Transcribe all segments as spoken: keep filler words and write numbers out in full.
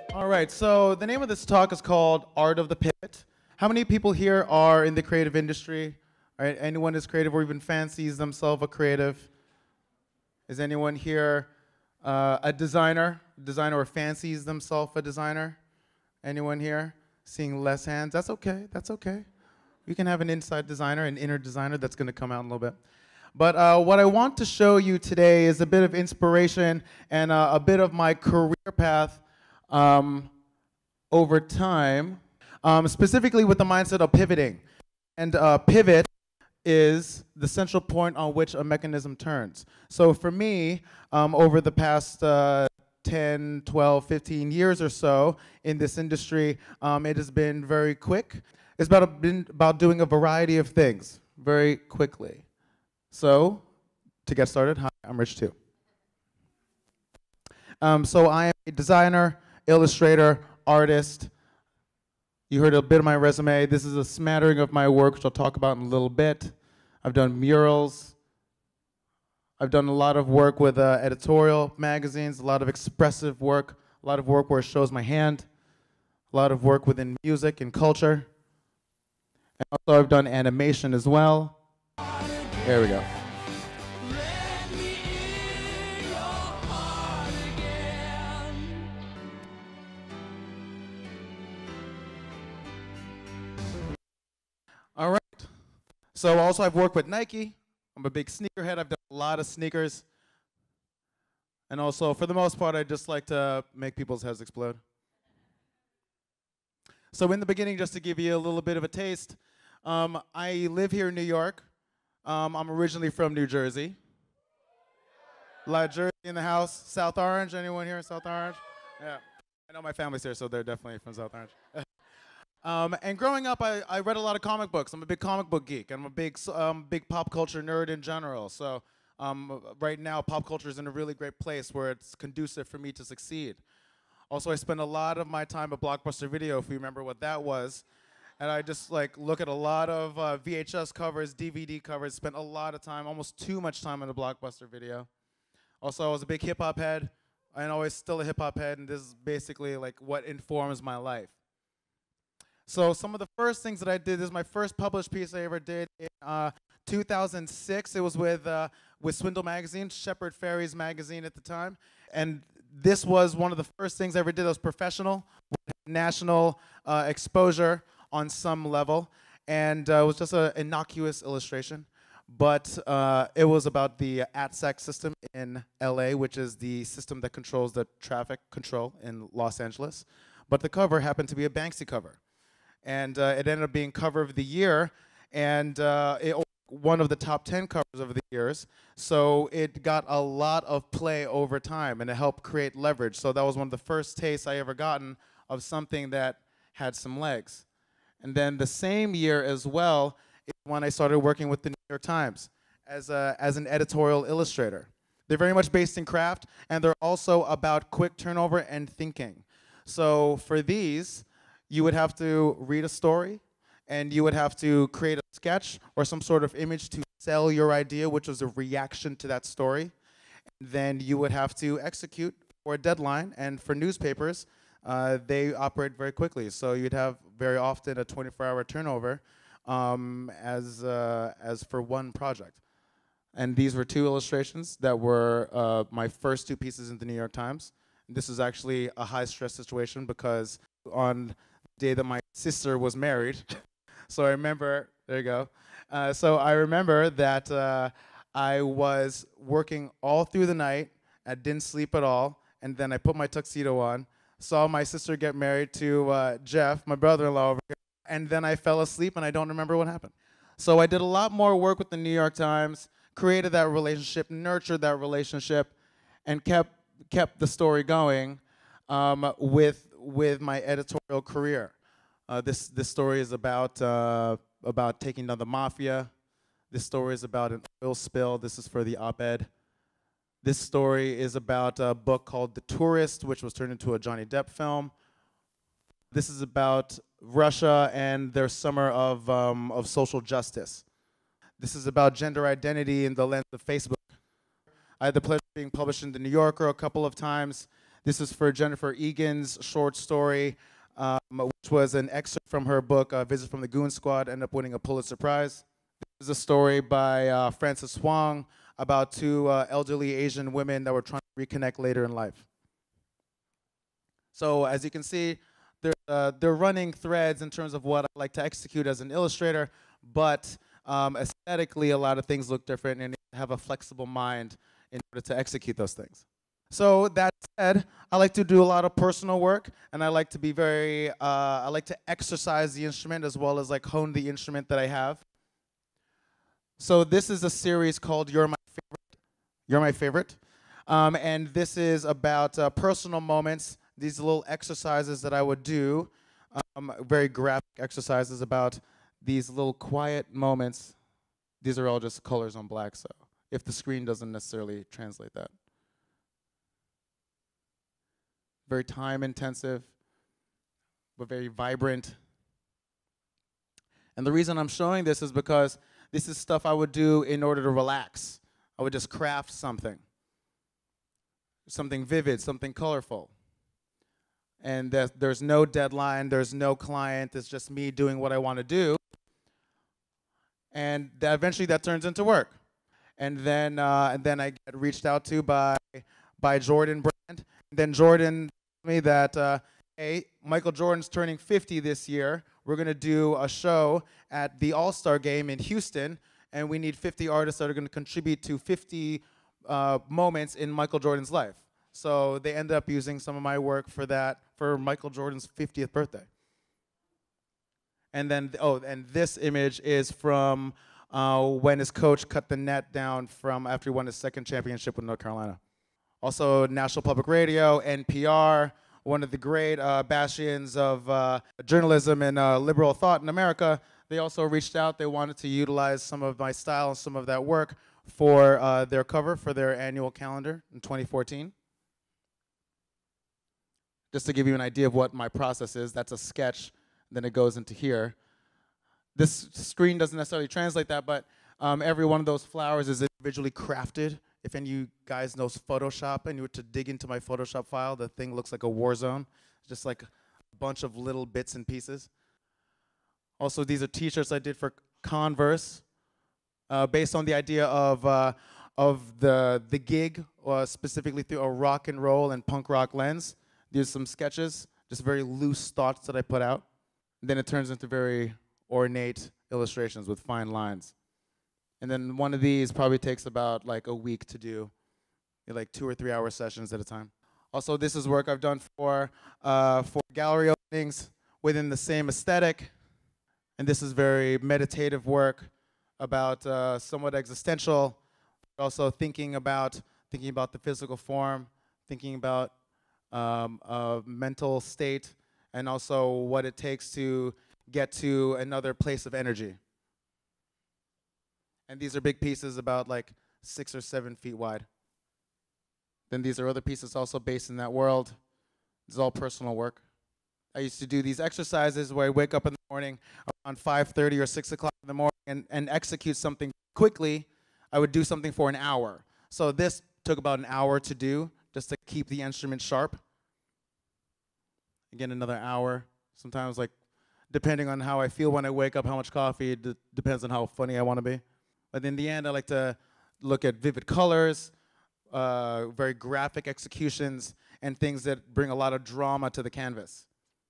All right, so the name of this talk is called Art of the Pivot. How many people here are in the creative industry? All right, anyone is creative or even fancies themselves a creative? Is anyone here uh, a designer? Designer or fancies themselves a designer? Anyone here? Seeing less hands? That's okay, that's okay. You can have an inside designer, an inner designer that's gonna come out in a little bit. But uh, what I want to show you today is a bit of inspiration and uh, a bit of my career path um, over time, um, specifically with the mindset of pivoting. And uh, pivot is the central point on which a mechanism turns. So for me, um, over the past uh, ten, twelve, fifteen years or so in this industry, um, it has been very quick. It's about, been about doing a variety of things very quickly. So, to get started, hi, I'm Rich too. Um, so I am a designer, illustrator, artist. You heard a bit of my resume. This is a smattering of my work, which I'll talk about in a little bit. I've done murals. I've done a lot of work with uh, editorial magazines, a lot of expressive work, a lot of work where it shows my hand, a lot of work within music and culture. And also I've done animation as well. There we go. All right. So also I've worked with Nike. I'm a big sneakerhead. I've done a lot of sneakers. And also, for the most part, I just like to make people's heads explode. So in the beginning, just to give you a little bit of a taste, um, I live here in New York. Um, I'm originally from New Jersey. A lot of Jersey in the house. South Orange, anyone here in South Orange? Yeah. I know my family's here, so they're definitely from South Orange. um, and growing up, I, I read a lot of comic books. I'm a big comic book geek. I'm a big, um, big pop culture nerd in general. So um, right now, pop culture is in a really great place where it's conducive for me to succeed. Also, I spend a lot of my time at Blockbuster Video, if you remember what that was. And I just like look at a lot of uh, V H S covers, D V D covers, spent a lot of time, almost too much time on a Blockbuster Video. Also, I was a big hip hop head, and always still a hip hop head, and this is basically like what informs my life. So some of the first things that I did, this is my first published piece I ever did in uh, two thousand six. It was with, uh, with Swindle Magazine, Shepard Fairey's magazine at the time. And this was one of the first things I ever did that was professional, national uh, exposure on some level, and uh, it was just an innocuous illustration, but uh, it was about the A T S A C system in L A, which is the system that controls the traffic control in Los Angeles. But the cover happened to be a Banksy cover, and uh, it ended up being cover of the year, and uh, it one of the top ten covers of the years. So it got a lot of play over time, and it helped create leverage. So that was one of the first tastes I ever gotten of something that had some legs. And then the same year as well is when I started working with the New York Times as, a, as an editorial illustrator. They're very much based in craft, and they're also about quick turnover and thinking. So for these, you would have to read a story, and you would have to create a sketch or some sort of image to sell your idea, which was a reaction to that story. And then you would have to execute for a deadline, and for newspapers, Uh, they operate very quickly, so you'd have very often a twenty-four hour turnover um, as, uh, as for one project. And these were two illustrations that were uh, my first two pieces in the New York Times. And this is actually a high-stress situation because on the day that my sister was married, so I remember, there you go, uh, so I remember that uh, I was working all through the night, I didn't sleep at all, and then I put my tuxedo on, saw my sister get married to uh, Jeff, my brother-in-law over here, and then I fell asleep and I don't remember what happened. So I did a lot more work with the New York Times, created that relationship, nurtured that relationship, and kept kept the story going um, with with my editorial career. Uh, this this story is about uh, about taking down the mafia. This story is about an oil spill. This is for the op-ed. This story is about a book called The Tourist, which was turned into a Johnny Depp film. This is about Russia and their summer of, um, of social justice. This is about gender identity in the lens of Facebook. I had the pleasure of being published in The New Yorker a couple of times. This is for Jennifer Egan's short story, um, which was an excerpt from her book, uh, Visit from the Goon Squad, ended up winning a Pulitzer Prize. This is a story by uh, Frances Huang about two uh, elderly Asian women that were trying to reconnect later in life. So as you can see, they're, uh, they're running threads in terms of what I like to execute as an illustrator, but um, aesthetically, a lot of things look different, and you have a flexible mind in order to execute those things. So that said, I like to do a lot of personal work, and I like to be very, uh, I like to exercise the instrument as well as like hone the instrument that I have. So this is a series called You're My Favorite. You're My Favorite. Um, and this is about uh, personal moments, these little exercises that I would do, um, very graphic exercises about these little quiet moments. These are all just colors on black, so if the screen doesn't necessarily translate that. Very time intensive, but very vibrant. And the reason I'm showing this is because this is stuff I would do in order to relax. I would just craft something. Something vivid, something colorful. And there's, there's no deadline, there's no client, it's just me doing what I want to do. And that eventually that turns into work. And then, uh, and then I get reached out to by, by Jordan Brand. And then Jordan told me that, uh, hey, Michael Jordan's turning fifty this year. We're going to do a show at the All-Star Game in Houston, and we need fifty artists that are going to contribute to fifty uh, moments in Michael Jordan's life. So they ended up using some of my work for that, for Michael Jordan's fiftieth birthday. And then, oh, and this image is from uh, when his coach cut the net down from after he won his second championship with North Carolina. Also, National Public Radio, N P R, one of the great uh, bastions of uh, journalism and uh, liberal thought in America. They also reached out. They wanted to utilize some of my style and some of that work for uh, their cover for their annual calendar in twenty fourteen. Just to give you an idea of what my process is, that's a sketch, then it goes into here. This screen doesn't necessarily translate that, but um, every one of those flowers is individually crafted. If any of you guys knows Photoshop and you were to dig into my Photoshop file, the thing looks like a war zone. It's just like a bunch of little bits and pieces. Also, these are t-shirts I did for Converse, uh, based on the idea of, uh, of the, the gig, uh, specifically through a rock and roll and punk rock lens. These are some sketches, just very loose thoughts that I put out. And then it turns into very ornate illustrations with fine lines. And then one of these probably takes about like a week to do, like two or three hour sessions at a time. Also, this is work I've done for, uh, for gallery openings within the same aesthetic. And this is very meditative work about uh, somewhat existential, but also thinking about, thinking about the physical form, thinking about um, a mental state, and also what it takes to get to another place of energy. And these are big pieces about like six or seven feet wide. Then these are other pieces also based in that world. This is all personal work. I used to do these exercises where I wake up in the morning around five thirty or six o'clock in the morning and, and execute something quickly. I would do something for an hour. So this took about an hour to do, just to keep the instrument sharp. Again, another hour. Sometimes, like, depending on how I feel when I wake up, how much coffee, it depends on how funny I want to be. But in the end, I like to look at vivid colors, uh, very graphic executions, and things that bring a lot of drama to the canvas.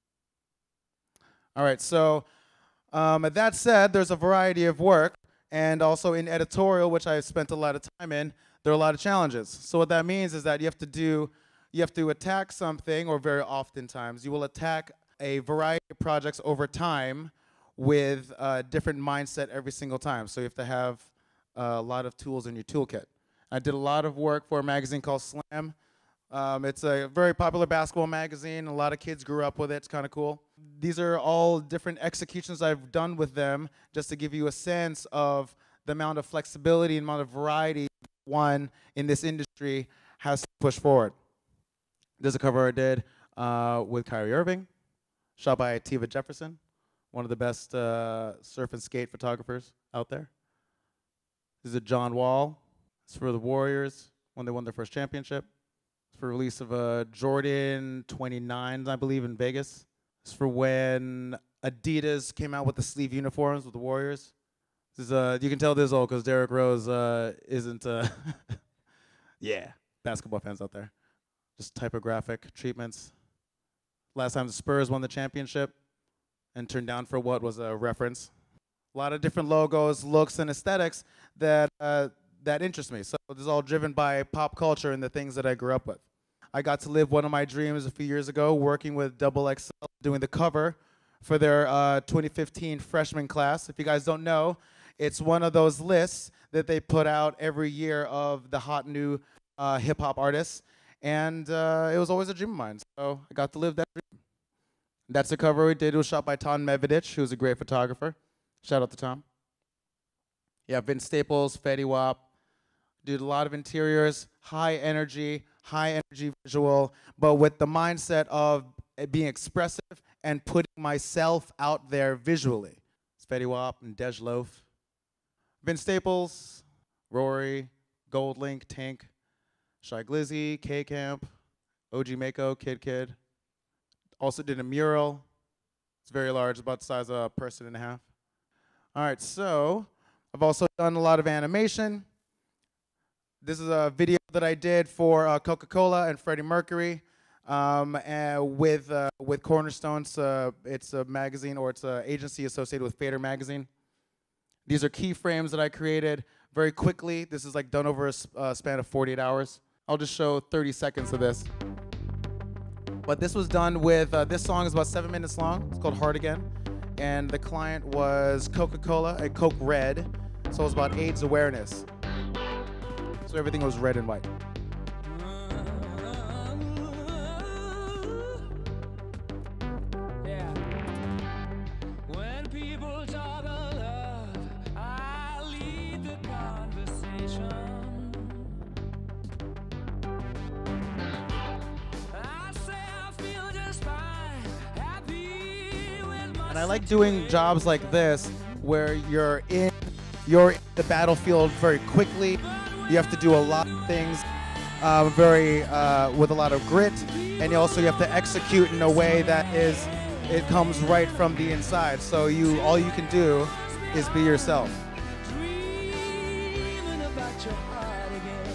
All right, so um, that said, there's a variety of work, and also in editorial, which I've spent a lot of time in, there are a lot of challenges. So what that means is that you have to do, you have to attack something, or very oftentimes, you will attack a variety of projects over time with a different mindset every single time. So you have to have a lot of tools in your toolkit. I did a lot of work for a magazine called Slam. Um, it's a very popular basketball magazine. A lot of kids grew up with it. It's kind of cool. These are all different executions I've done with them, just to give you a sense of the amount of flexibility and amount of variety one in this industry has to push forward. There's a cover I did uh, with Kyrie Irving, shot by Tiva Jefferson, one of the best uh, surf and skate photographers out there. This is a John Wall. It's for the Warriors when they won their first championship. for release of a Jordan twenty-nines, I believe, in Vegas. It's for when Adidas came out with the sleeve uniforms with the Warriors. This is, uh, you can tell this is old because Derrick Rose uh, isn't, uh, yeah, basketball fans out there. Just typographic treatments. Last time the Spurs won the championship and turned down for what was a reference. A lot of different logos, looks, and aesthetics that, uh, that interest me. So this is all driven by pop culture and the things that I grew up with. I got to live one of my dreams a few years ago, working with double X L, doing the cover for their uh, twenty fifteen freshman class. If you guys don't know, it's one of those lists that they put out every year of the hot new uh, hip-hop artists. And uh, it was always a dream of mine, so I got to live that dream. That's the cover we did. It was shot by Tom Medvedich, who's a great photographer. Shout out to Tom. Yeah, Vince Staples, Fetty Wap. Did a lot of interiors, high energy, high energy visual, but with the mindset of being expressive and putting myself out there visually. It's Fetty Wap and Dej Loaf. Vince Staples, Rory, Goldlink, Tank, Shy Glizzy, K-Camp, O G Mako, Kid Kid. Also did a mural. It's very large, about the size of a person and a half. All right, so I've also done a lot of animation. This is a video that I did for uh, Coca-Cola and Freddie Mercury um, and with, uh, with Cornerstone. Uh, it's a magazine, or it's an agency associated with Fader magazine. These are keyframes that I created very quickly. This is like done over a uh, span of forty-eight hours. I'll just show thirty seconds of this. But this was done with, uh, this song is about seven minutes long. It's called Hard Again. And the client was Coca-Cola and Coke Red. So it was about AIDS awareness. So everything was red and white. Yeah. When people talk of love, I lead the conversation. I say I feel just fine, happy with my. And I like doing jobs like this where you're in, you're in the battlefield very quickly. You have to do a lot of things uh, very uh, with a lot of grit, and you also you have to execute in a way that is, it comes right from the inside. So you, all you can do is be yourself. Dreaming about your heart again.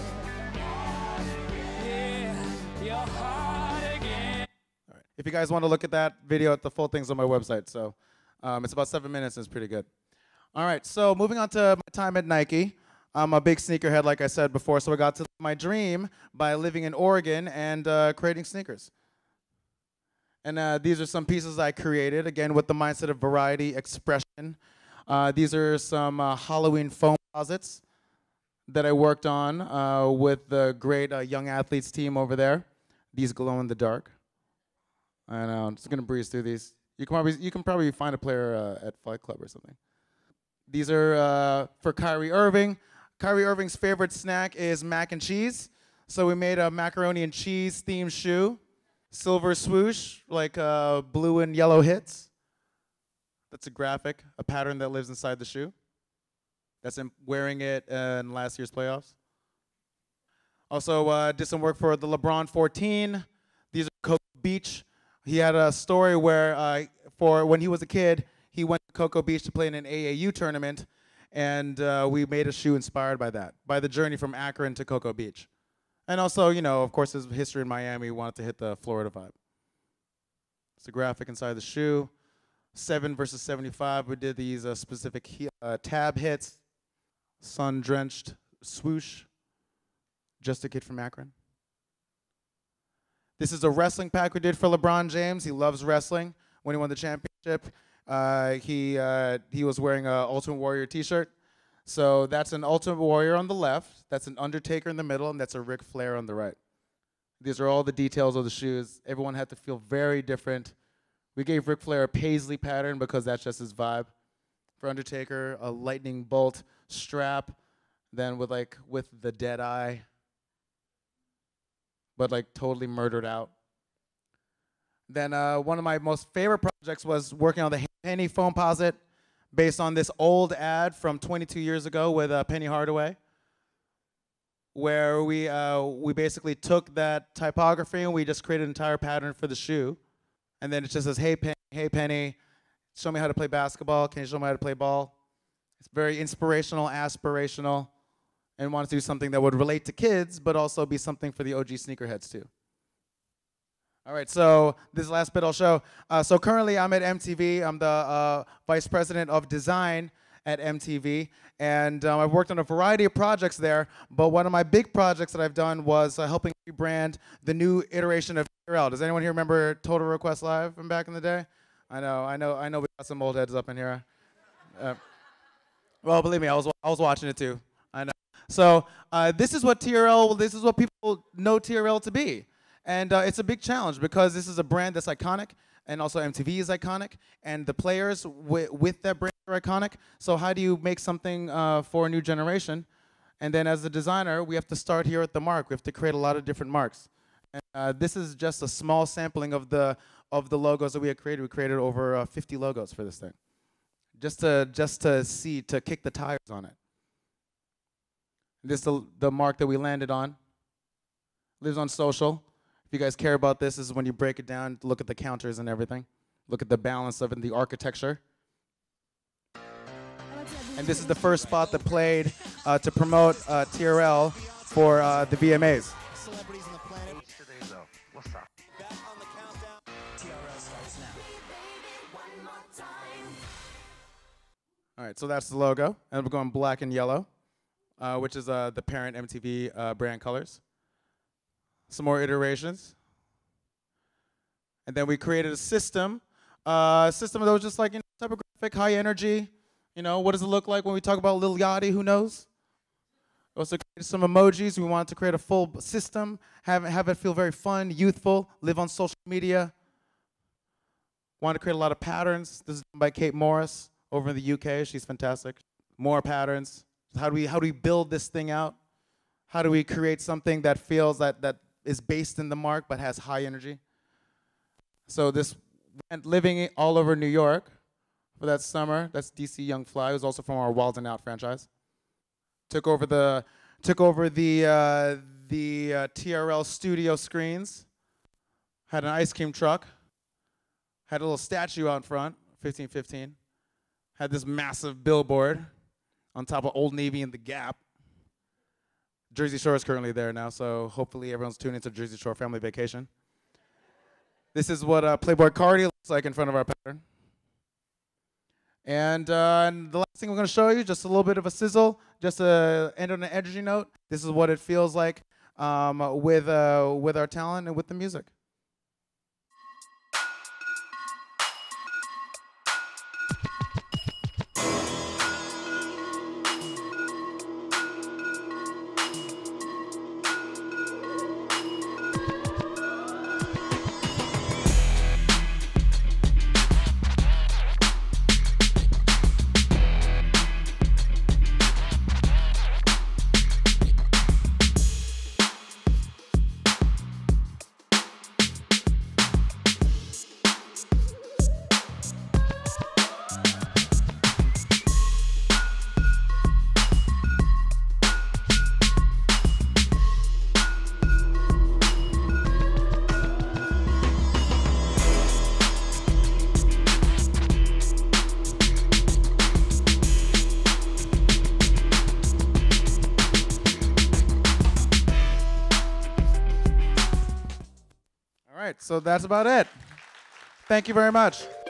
Yeah, your heart again. All right. If you guys want to look at that video, the full thing's on my website. So um, it's about seven minutes and it's pretty good. All right, so moving on to my time at Nike. I'm a big sneakerhead, like I said before, so I got to live my dream by living in Oregon and uh, creating sneakers. And uh, these are some pieces I created, again, with the mindset of variety, expression. Uh, these are some uh, Halloween foam posits that I worked on uh, with the great uh, young athletes team over there. These glow in the dark. I know, I'm just gonna breeze through these. You can probably, you can probably find a player uh, at Fight Club or something. These are uh, for Kyrie Irving. Kyrie Irving's favorite snack is mac and cheese. So we made a macaroni and cheese themed shoe. Silver swoosh, like uh, blue and yellow hits. That's a graphic, a pattern that lives inside the shoe. That's him wearing it in last year's playoffs. Also uh, did some work for the LeBron fourteen. These are Cocoa Beach. He had a story where uh, for when he was a kid, he went to Cocoa Beach to play in an A A U tournament. And uh, we made a shoe inspired by that, by the journey from Akron to Cocoa Beach. And also, you know, of course, there's history in Miami. We wanted to hit the Florida vibe. It's a graphic inside the shoe. Seven versus seventy-five, we did these uh, specific uh, tab hits. Sun-drenched swoosh. Just a kid from Akron. This is a wrestling pack we did for LeBron James. He loves wrestling. When he won the championship, Uh, he, uh, he was wearing an Ultimate Warrior t-shirt. So that's an Ultimate Warrior on the left, that's an Undertaker in the middle, and that's a Ric Flair on the right. These are all the details of the shoes. Everyone had to feel very different. We gave Ric Flair a paisley pattern because that's just his vibe. For Undertaker, a lightning bolt strap, then with like with the dead eye, but like totally murdered out. Then uh, one of my most favorite projects was working on the Penny foam posit based on this old ad from twenty-two years ago with uh, Penny Hardaway. where we uh, we basically took that typography and we just created an entire pattern for the shoe, and then it just says, "Hey Penny, hey Penny, show me how to play basketball. Can you show me how to play ball?" It's very inspirational, aspirational, and wanted to do something that would relate to kids, but also be something for the O G sneakerheads too. All right, so this last bit I'll show. Uh, so currently I'm at M T V. I'm the uh, Vice President of Design at M T V, and um, I've worked on a variety of projects there, but one of my big projects that I've done was uh, helping rebrand the new iteration of T R L. Does anyone here remember Total Request Live from back in the day? I know, I know, I know we got some old heads up in here. Uh, well, believe me, I was, I was watching it too. I know. So uh, this is what T R L, this is what people know T R L to be. And uh, it's a big challenge because this is a brand that's iconic, and also M T V is iconic, and the players wi with that brand are iconic. So how do you make something uh, for a new generation? And then as a designer, we have to start here at the mark. We have to create a lot of different marks. And, uh, this is just a small sampling of the of the logos that we had created. We created over uh, fifty logos for this thing, just to just to see, to kick the tires on it. This is the, the mark that we landed on. Lives on social. If you guys care about this, this is when you break it down, look at the counters and everything. Look at the balance of it, the architecture. And this is the first spot that played uh, to promote uh, T R L for uh, the V M As. All right, so that's the logo. And we're going black and yellow, uh, which is uh, the parent M T V uh, brand colors. Some more iterations. And then we created a system, uh, a system that was just like, you know, typographic, high energy. You know, what does it look like when we talk about Lil Yachty? Who knows? Also created some emojis. We wanted to create a full system, have, have it feel very fun, youthful, live on social media. Wanted to create a lot of patterns. This is done by Kate Morris over in the U K. She's fantastic. More patterns. How do we, how do we build this thing out? How do we create something that feels that, that is based in the mark but has high energy? So this went living all over New York for that summer. That's D C Young Fly, who's also from our Wild and Out franchise. Took over the took over the uh, the uh, T R L studio screens. Had an ice cream truck. Had a little statue out front, fifteen fifteen. Had this massive billboard on top of Old Navy and the Gap. Jersey Shore is currently there now, so hopefully everyone's tuning into Jersey Shore Family Vacation. This is what uh, Playboy Cardi looks like in front of our pattern. And, uh, and the last thing we're going to show you, just a little bit of a sizzle, just to end on an energy note. This is what it feels like um, with, uh, with our talent and with the music. All right, so that's about it. Thank you very much.